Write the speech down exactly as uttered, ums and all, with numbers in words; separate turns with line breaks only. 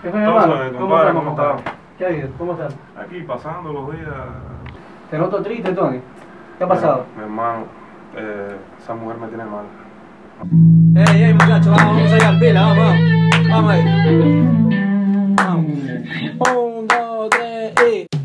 ¿Qué fue, mi hermano?
Entonces,
¿Cómo
compadre,
estamos,
¿cómo
compadre?
está?
¿Qué ha habido? ¿Cómo estás?
Aquí pasando los días.
Te noto triste, Tony. ¿Qué ha pasado?
Mi hermano, eh, esa mujer me tiene mal.
Ey, ey, muchachos, vamos, vamos a llegar pila, vamos, vamos. Vamos ahí. Vamos. Un, dos, tres y...